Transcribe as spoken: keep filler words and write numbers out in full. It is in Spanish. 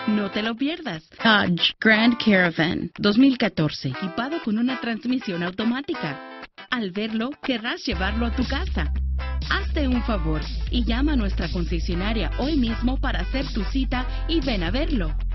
No te lo pierdas. Dodge Grand Caravan dos mil catorce, equipado con una transmisión automática. Al verlo, querrás llevarlo a tu casa. Hazte un favor y llama a nuestra concesionaria hoy mismo para hacer tu cita y ven a verlo.